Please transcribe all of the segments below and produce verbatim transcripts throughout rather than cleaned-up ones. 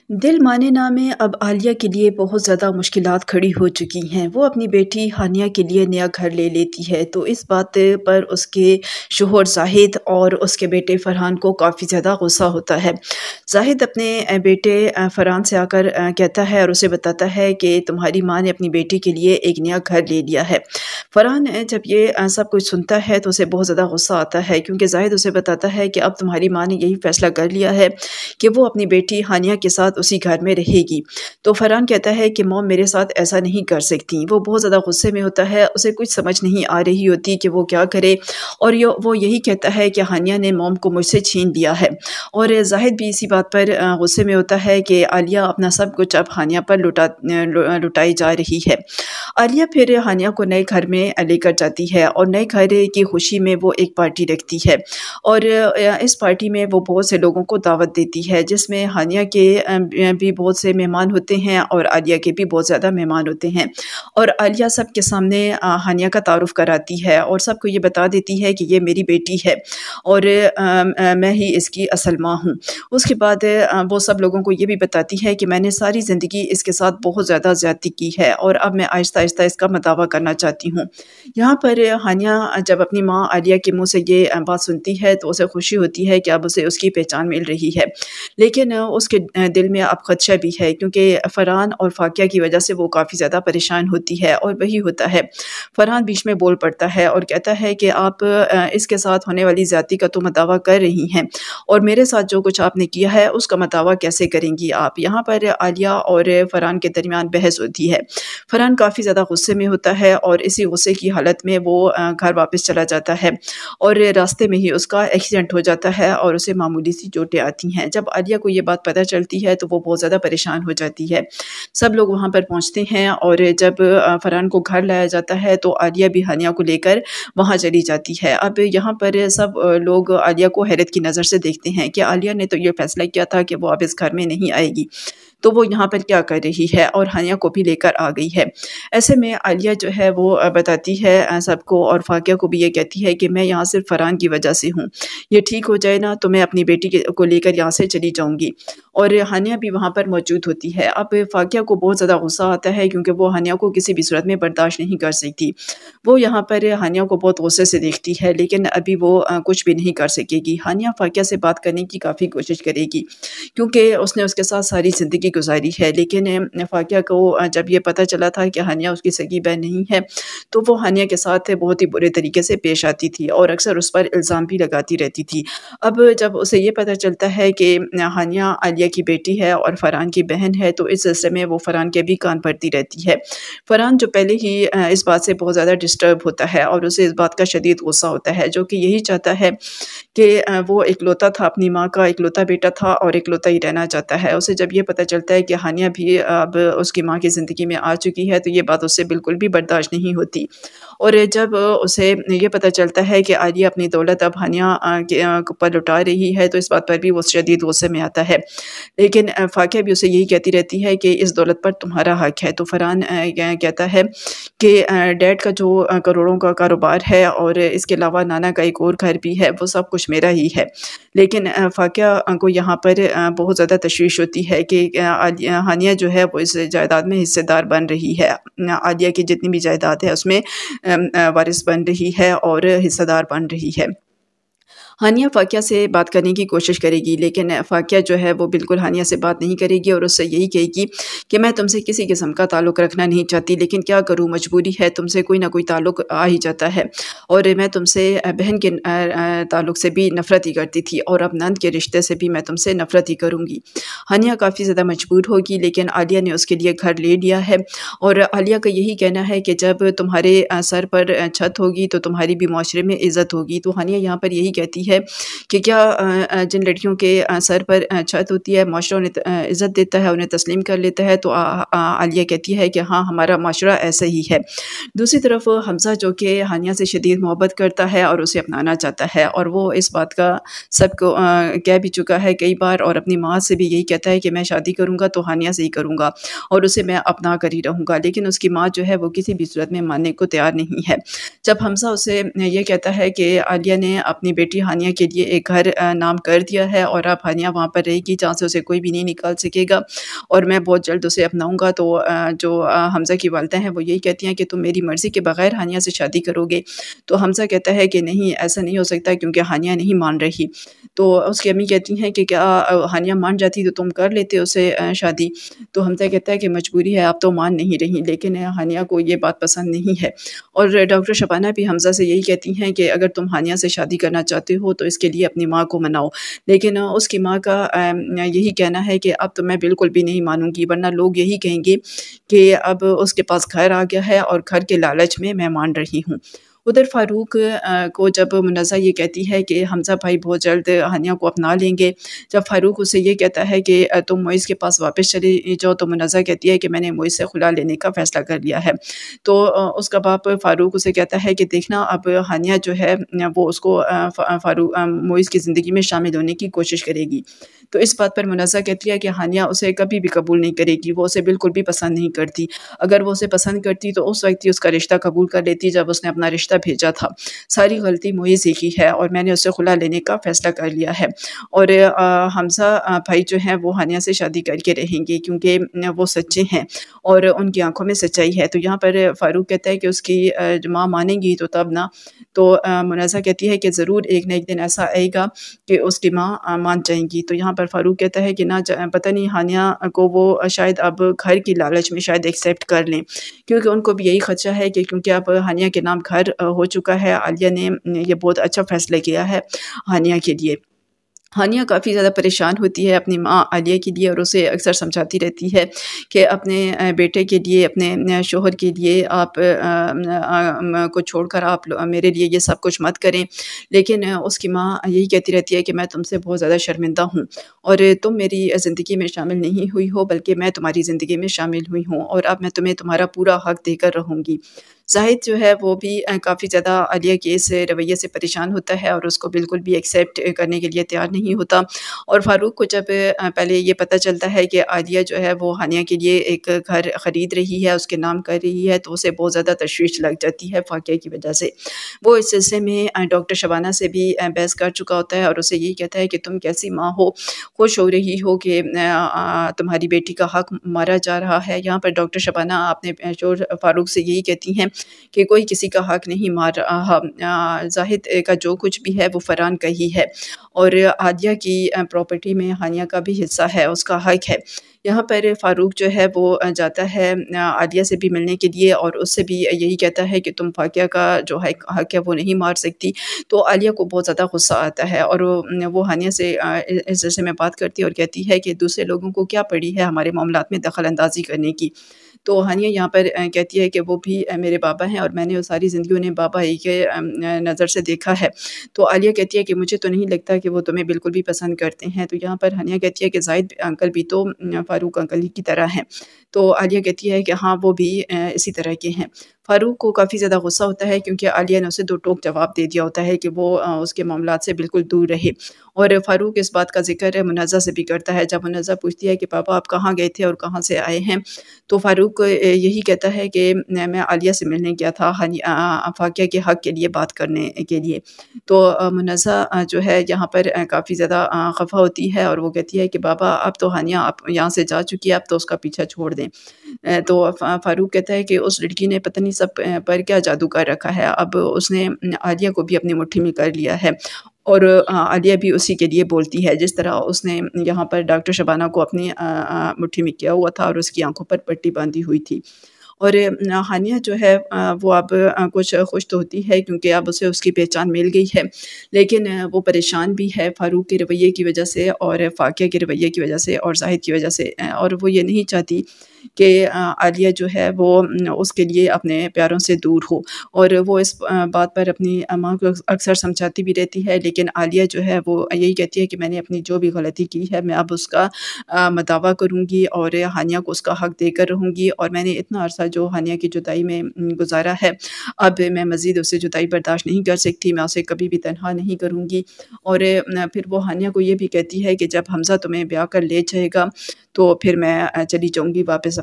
दिल माने ना में अब आलिया के लिए बहुत ज़्यादा मुश्किलात खड़ी हो चुकी हैं। वो अपनी बेटी हानिया के लिए नया घर ले लेती है, तो इस बात पर उसके शोहर ज़ाहिद और उसके बेटे फरहान को काफ़ी ज़्यादा गुस्सा होता है। ज़ाहिद अपने अ, बेटे अ, फरहान से आकर अ, कहता है और उसे बताता है कि तुम्हारी माँ ने अपनी बेटी के लिए एक नया घर ले लिया है। फरहान अ, जब ये अ, सब कुछ सुनता है तो उसे बहुत ज़्यादा गुस्सा आता है, क्योंकि ज़ाहिद उसे बताता है कि अब तुम्हारी माँ ने यही फ़ैसला कर लिया है कि वो अपनी बेटी हानिया के साथ उसी घर में रहेगी। तो फरहान कहता है कि मॉम मेरे साथ ऐसा नहीं कर सकती। वो बहुत ज़्यादा गुस्से में होता है, उसे कुछ समझ नहीं आ रही होती कि वो क्या करे, और यो वो यही कहता है कि हानिया ने मॉम को मुझसे छीन लिया है। और ज़ाहिद भी इसी बात पर अ, गुस्से में होता है कि आलिया अपना सब कुछ अब हानिया पर लुटा लु लुटाई जा रही है। आलिया फिर हानिया को नए घर में अ, लेकर जाती है और नए घर की खुशी में वो एक पार्टी रखती है, और अ, इस पार्टी में वो बहुत से लोगों को दावत देती है, जिसमें हानिया के अ, भी बहुत से मेहमान होते हैं और आलिया के भी बहुत ज़्यादा मेहमान होते हैं। और आलिया सबके सामने अ, हानिया का तारुफ कराती है और सबको ये बता देती है कि ये मेरी बेटी है और अ, अ, मैं ही इसकी असल माँ हूँ। उसके बाद अ, वो सब लोगों को ये भी बताती है कि मैंने सारी ज़िंदगी इसके साथ बहुत ज़्यादा ज़्यादती की है और अब मैं आहिस्ता आहिस्ता इसका मदावा करना चाहती हूँ। यहाँ पर हानिया जब अपनी माँ आलिया के मुँह से ये अ, बात सुनती है तो उसे खुशी होती है कि अब उसे उसकी पहचान मिल रही है। लेकिन अ, उसके अ, दिल में अब खदशा भी है, क्योंकि फरहान और फाकिया की वजह से वो काफ़ी ज़्यादा परेशान होती है, और वही होता है। फरहान बीच में बोल पड़ता है और कहता है कि आप अ, इसके साथ होने वाली ज़्यादती का तो मदावा कर रही हैं, और मेरे साथ जो कुछ आपने किया है उसका मदावा कैसे करेंगी आप। यहाँ पर आलिया और फरहान के दरमियान बहस होती है। फरहान काफ़ी ज़्यादा गुस्से में होता है और इसी गुस्से की हालत में वो अ, घर वापस चला जाता है, और रास्ते में ही उसका एक्सीडेंट हो जाता है और उसे मामूली सी चोटें आती हैं। जब आलिया को ये बात पता चलती है तो वो बहुत ज़्यादा परेशान हो जाती है। सब लोग वहाँ पर पहुँचते हैं, और जब अ, फरहान को घर लाया जाता है तो आलिया भी हानिया को लेकर वहाँ चली जाती है। अब यहाँ पर सब अ, लोग आलिया को हैरत की नज़र से देखते हैं कि आलिया ने तो ये फैसला किया था कि वो अब इस घर में नहीं आएगी, तो वो यहाँ पर क्या कर रही है, और हानिया को भी लेकर आ गई है। ऐसे में आलिया जो है वो अ, बताती है अ, सबको, और फाकिया को भी ये कहती है कि मैं यहाँ सिर्फ फरहान की वजह से हूँ, ये ठीक हो जाए ना तो मैं अपनी बेटी के को लेकर यहाँ से चली जाऊँगी। और हानिया भी वहाँ पर मौजूद होती है। अब फाकिया को बहुत ज़्यादा गुस्सा आता है, क्योंकि वो हानिया को किसी भी सूरत में बर्दाश्त नहीं कर सकती। वो यहाँ पर हानिया को बहुत गुस्से से देखती है, लेकिन अभी वो अ, कुछ भी नहीं कर सकेगी। हानिया फाकिया से बात करने की काफ़ी कोशिश करेगी, क्योंकि उसने उसके साथ सारी ज़िंदगी गुजारी है। लेकिन अ, फाकिया को अ, जब ये पता चला था कि हानिया उसकी सगी बहन नहीं है, तो वो हानिया के साथ बहुत ही बुरे तरीके से पेश आती थी और अक्सर उस पर इल्ज़ाम भी लगाती रहती थी। अब जब उसे ये पता चलता है कि हानिया आलिया की बेटी है और फरहान की बहन है, तो इस सिलसिले में वो फरहान के भी कान भरती रहती है। फरहान जो पहले ही अ, इस बात से बहुत ज़्यादा डिस्टर्ब होता है और उसे इस बात का शदीद गुस्सा होता है, जो कि यही चाहता है कि अ, वो इकलौता था, अपनी माँ का इकलौता बेटा था और इकलौता ही रहना चाहता है। उसे जब ये पता चलता है कि हानिया भी अब उसकी माँ की ज़िंदगी में आ चुकी है, तो ये बात उससे बिल्कुल भी बर्दाश्त नहीं होती। और जब उसे ये पता चलता है कि आलिया अपनी दौलत अब हानिया अ, के अ, पर लुटा रही है, तो इस बात पर भी वो शदीद गुस्से में आता है। लेकिन अ, फाकिया भी उसे यही कहती रहती है कि इस दौलत पर तुम्हारा हक है। तो फरहान अ, क कहता है कि अ, डैड का जो अ, करोड़ों का कारोबार है और इसके अलावा नाना का एक और घर भी है, वो सब कुछ मेरा ही है। लेकिन अ, फाकिया अ, को यहाँ पर अ, बहुत ज़्यादा तशवीश होती है कि अ, आलिया हानिया जो है वो इस जायदाद में हिस्सेदार बन रही है। अ, आलिया की जितनी भी जायदाद है उसमें अम, अ, वारिस बन रही है और हिस्सेदार बन रही है। हानिया फाकिया से बात करने की कोशिश करेगी, लेकिन फाकिया जो है वो बिल्कुल हानिया से बात नहीं करेगी और उससे यही कहेगी कि मैं तुमसे किसी किस्म का ताल्लुक़ रखना नहीं चाहती, लेकिन क्या करूँ, मजबूरी है, तुमसे कोई ना कोई ताल्लुक़ आ ही जाता है। और मैं तुमसे अ, बहन के अ अ, ताल्लुक़ से भी नफ़रत ही करती थी, और अब नंद के रिश्ते से भी मैं तुमसे नफ़रत ही करूँगी। हानिया काफ़ी ज़्यादा मजबूर होगी, लेकिन आलिया ने उसके लिए घर ले लिया है, और आलिया का यही कहना है कि जब तुम्हारे अ, सर पर अ, छत होगी तो तुम्हारी भी माशरे में इज़्ज़त होगी। तो हानिया यहाँ पर यही कहती है कि क्या अ अ, जिन लड़कियों के अ, सर पर अ, छत होती है, माशरा उन्हें अ, इज़्ज़त देता है, उन्हें तस्लीम कर लेता है। तो अ अ, आलिया कहती है कि हाँ, हमारा माशरा ऐसा ही है। दूसरी तरफ हमज़ा, जो कि हानिया से शदीद मोहब्बत करता है और उसे अपनाना चाहता है, और वो इस बात का सबको अ, कह भी चुका है कई बार, और अपनी माँ से भी यही कहता है कि मैं शादी करूँगा तो हानिया से ही करूँगा और उसे मैं अपना कर ही रहूँगा। लेकिन उसकी माँ जो है वो किसी भी सूरत में मानने को तैयार नहीं है। जब हमज़ा उसे ये कहता है कि आलिया ने अपनी बेटी हानिया के लिए एक घर नाम कर दिया है और अब हानिया वहाँ पर रहेगी जहाँ से उसे कोई भी नहीं निकाल सकेगा, और मैं बहुत जल्द उसे अपनाऊँगा। तो जो हमज़ा की वालिदा हैं वो यही कहती हैं कि तुम मेरी मर्ज़ी के बगैर हानिया से शादी करोगे? तो हमज़ा कहता है कि नहीं, ऐसा नहीं हो सकता क्योंकि हानिया नहीं मान रही। तो उसकी अम्मी कहती हैं कि क्या हानिया मान जाती तो तुम कर लेते उससे शादी? तो हमज़ा कहता है कि मजबूरी है, आप तो मान नहीं रही। लेकिन हानिया को ये बात पसंद नहीं है और डॉक्टर शबाना भी हमज़ा से यही कहती हैं कि अगर तुम हानिया से शादी करना चाहते हो तो इसके लिए अपनी माँ को मनाओ। लेकिन उसकी माँ का यही कहना है कि अब तो मैं बिल्कुल भी नहीं मानूँगी, वरना लोग यही कहेंगे कि अब उसके पास घर आ गया है और घर के लालच में मैं मान रही हूँ। उधर फ़ारूक को जब मोनाज़ा ये कहती है कि हमज़ा भाई बहुत जल्द हानिया को अपना लेंगे, जब फ़ारूक उसे ये कहता है कि तुम मोइज़ के पास वापस चली जाओ, तो मोनाज़ा कहती है कि मैंने मोइज़ से खुला लेने का फ़ैसला कर लिया है। तो उसका बाप फ़ारूक उसे कहता है कि देखना अब हानिया जो है वो उसको फ़ारूक मोइज़ की ज़िंदगी में शामिल होने की कोशिश करेगी। तो इस बात पर मोनाज़ा कहती है कि हानिया उसे कभी भी कबूल नहीं करेगी, वो उसे बिल्कुल भी पसंद नहीं करती। अगर वो उसे पसंद करती तो उस वक्त ही उसका रिश्ता कबूल कर लेती जब उसने अपना रिश्ता भेजा था। सारी गलती मोइज़ की है और मैंने उससे खुला लेने का फ़ैसला कर लिया है। और हमज़ा भाई जो हैं वो हानिया से शादी करके रहेंगे क्योंकि वो सच्चे हैं और उनकी आँखों में सच्चाई है। तो यहाँ पर फ़ारूक कहता है कि उसकी माँ मानेंगी तो तब ना। तो मोनाज़ा कहती है कि ज़रूर एक ना एक दिन ऐसा आएगा कि उसकी माँ मान जाएंगी। तो यहाँ पर फ़ारूक कहता है कि ना पता नहीं हानिया को वो शायद अब घर की लालच में शायद एक्सेप्ट कर लें, क्योंकि उनको भी यही खदशा है कि क्योंकि अब हानिया के नाम घर हो चुका है, आलिया ने ये बहुत अच्छा फ़ैसला किया है हानिया के लिए। हानिया काफ़ी ज़्यादा परेशान होती है अपनी माँ आलिया के लिए और उसे अक्सर समझाती रहती है कि अपने बेटे के लिए, अपने शोहर के लिए आप को छोड़कर आप मेरे लिए ये सब कुछ मत करें। लेकिन उसकी माँ यही कहती रहती है कि मैं तुमसे बहुत ज़्यादा शर्मिंदा हूँ और तुम मेरी ज़िंदगी में शामिल नहीं हुई हो, बल्कि मैं तुम्हारी ज़िंदगी में शामिल हुई हूँ और अब मैं तुम्हें तुम्हारा पूरा हक़ देकर रहूँगी। ज़ाहिद जो है वो भी काफ़ी ज़्यादा आलिया के इस रवैये से परेशान होता है और उसको बिल्कुल भी एक्सेप्ट करने के लिए तैयार नहीं होता। और फ़ारूक को जब पहले ये पता चलता है कि आलिया जो है वो हानिया के लिए एक घर ख़रीद रही है, उसके नाम कर रही है, तो उसे बहुत ज़्यादा तशवीश लग जाती है फ़ाक़िया की वजह से। वो इस सिलसिले में डॉक्टर शबाना से भी बहस कर चुका होता है और उसे यही कहता है कि तुम कैसी माँ हो, खुश हो रही हो कि तुम्हारी बेटी का हक़ मारा जा रहा है। यहाँ पर डॉक्टर शबाना अपने शोहर फ़ारूक से यही कहती हैं कि कोई किसी का हक़ नहीं मार रहा, ज़ाहिद का जो कुछ भी है वो फरहान का ही है और आलिया की प्रॉपर्टी में हानिया का भी हिस्सा है, उसका हक़ है। यहाँ पर फ़ारूक जो है वो जाता है आलिया से भी मिलने के लिए और उससे भी यही कहता है कि तुम फ़ाक़िया का जो हक़ है वो नहीं मार सकती। तो आलिया को बहुत ज़्यादा गुस्सा आता है और वो हानिया से इस जैसे में बात करती है और कहती है कि दूसरे लोगों को क्या पड़ी है हमारे मामलात में दखल अंदाज़ी करने की। तो हानिया यहाँ पर कहती है कि वो भी मेरे बाबा हैं और मैंने सारी ज़िंदगी उन्हें बाबा ही के नज़र से देखा है। तो आलिया कहती है कि मुझे तो नहीं लगता कि वो तुम्हें बिल्कुल भी पसंद करते हैं। तो यहाँ पर हानिया कहती है कि ज़ाहिद अंकल भी तो फ़ारूक अंकल ही की तरह हैं। तो आलिया कहती है कि हाँ, वो भी इसी तरह के हैं। फ़ारूक को काफ़ी ज़्यादा गुस्सा होता है क्योंकि आलिया ने उसे दो टोक जवाब दे दिया होता है कि वो उसके मामलात से बिल्कुल दूर रहे। और फ़ारूक इस बात का ज़िक्र मोनाज़ा से भी करता है। जब मोनाज़ा पूछती है कि पापा आप कहाँ गए थे और कहाँ से आए हैं, तो फ़ारूक यही कहता है कि मैं आलिया से मिलने गया था फ़ाक़िया के हक़ के लिए बात करने के लिए। तो मोनाज़ा जो है यहाँ पर काफ़ी ज़्यादा ख़फ़ा होती है और वो कहती है कि बाबा अब तो हानिया आप यहाँ से जा चुकी है, अब तो उसका पीछा छोड़ दें। तो फ़ारूक कहता है कि उस लड़की ने पता नहीं सब पर क्या जादू कर रखा है, अब उसने आलिया को भी अपनी मुट्ठी में कर लिया है और आलिया भी उसी के लिए बोलती है, जिस तरह उसने यहाँ पर डॉक्टर शबाना को अपनी मुट्ठी में किया हुआ था और उसकी आंखों पर पट्टी बांधी हुई थी। और हानिया जो है वो अब कुछ खुश तो होती है क्योंकि अब उसे उसकी पहचान मिल गई है, लेकिन वो परेशान भी है फ़ारूक के रवैये की वजह से और फ़ाक़िया के रवैये की वजह से और ज़ाहिद की वजह से। और वो ये नहीं चाहती कि आलिया जो है वो उसके लिए अपने प्यारों से दूर हो और वो इस बात पर अपनी माँ को अक्सर समझाती भी रहती है। लेकिन आलिया जो है वो यही कहती है कि मैंने अपनी जो भी गलती की है मैं अब उसका मदावा करूँगी और हानिया को उसका हक़ देकर रहूँगी और मैंने इतना अरसा जो हानिया की जुदाई में गुजारा है, अब मैं मज़ीद उससे जुदाई बर्दाश्त नहीं कर सकती, मैं उसे कभी भी तन्हा नहीं करूँगी। और फिर वो हानिया को ये भी कहती है कि जब हमज़ा तुम्हें ब्याह कर ले जाएगा तो फिर मैं चली जाऊँगी वापस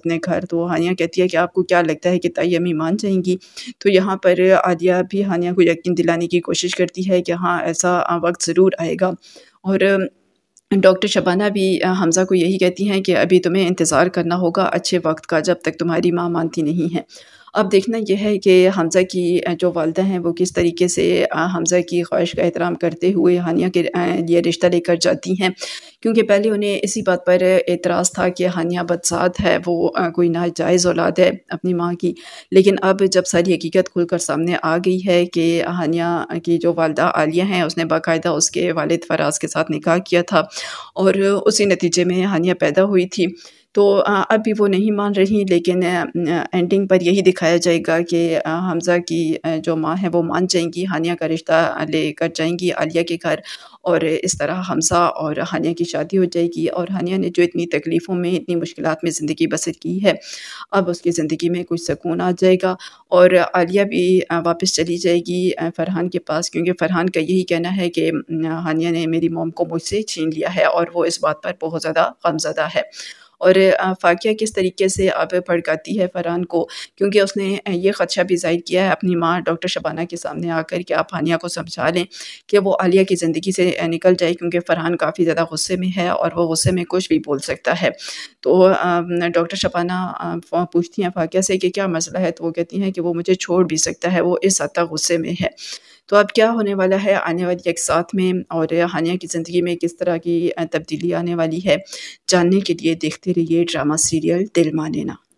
اپنے گھر۔ تو ہانیہ کہتی ہے کہ آپ کو کیا لگتا ہے کہ تائی امی مان جائیں گی؟ تو یہاں پر عالیہ بھی ہانیہ کو یقین دلانے کی کوشش کرتی ہے کہ ہاں ایسا وقت ضرور آئے گا، اور ڈاکٹر شبانہ بھی حمزہ کو یہی کہتی ہیں کہ ابھی تمہیں انتظار کرنا ہوگا اچھے وقت کا، جب تک تمہاری ماں مانتی نہیں ہے۔ اب دیکھنا یہ ہے کہ حمزہ کی جو والدہ ہیں وہ کس طریقے سے حمزہ کی خواہش کا احترام کرتے ہوئے ہانیہ کے لیے رشتہ لے کر جاتی ہیں، کیونکہ پہلے انہیں اسی بات پر اعتراض تھا کہ ہانیہ بدذات ہے، وہ کوئی ناجائز اولاد ہے اپنی ماں کی، لیکن اب جب ساری حقیقت کھل کر سامنے آ گئی ہے کہ ہانیہ کی جو والدہ عالیہ ہیں اس نے باقاعدہ اس کے والد فراز کے ساتھ نکاح کیا تھا، اور اسی نتیجے میں ہانیہ پیدا ہوئی تھی، تو اب بھی وہ نہیں مان رہی، لیکن اینڈنگ پر یہی دکھایا جائے گا کہ حمزہ کی جو ماں ہے وہ مان جائیں گی، ہانیہ کا رشتہ لے کر جائیں گی عالیہ کے گھر، اور اس طرح حمزہ اور ہانیہ کی شادی ہو جائے گی، اور ہانیہ نے جو اتنی تکلیفوں میں اتنی مشکلات میں زندگی بسر کی ہے اب اس کی زندگی میں کچھ سکون آ جائے گا، اور عالیہ بھی واپس چلی جائے گی فرحان کے پاس، کیونکہ فرحان کا یہی کہنا ہے کہ ہانیہ نے میری موم کو مجھ سے چھین لیا ہے، اور وہ اس بات پر بہت زیادہ غمزدہ ہے۔ اور فاقیہ کس طریقے سے اب بھڑکاتی ہے فرحان کو، کیونکہ اس نے یہ خدشہ بھی ظاہر کیا ہے اپنی ماں ڈاکٹر شبانہ کے سامنے آ کر کہ آپ ہانیہ کو سمجھا لیں کہ وہ عالیہ کی زندگی سے نکل جائے، کیونکہ فرحان کافی زیادہ غصے میں ہے اور وہ غصے میں کچھ بھی بول سکتا ہے۔ تو ڈاکٹر شبانہ پوچھتی ہیں فاقیہ سے کہ کیا مسئلہ ہے، تو وہ کہتی ہیں کہ وہ مجھے چھوڑ بھی سکتا ہے، وہ اس حد تک غصے میں ہے۔ تو اب کیا ہونے والا ہے آنے والی ایک ساتھ میں، اور ہانیہ کی زندگی میں کس طرح کی تبدیلی آنے والی ہے، جاننے کے لیے دیکھتے رہیے ڈرامہ سیریل دل مانے نا۔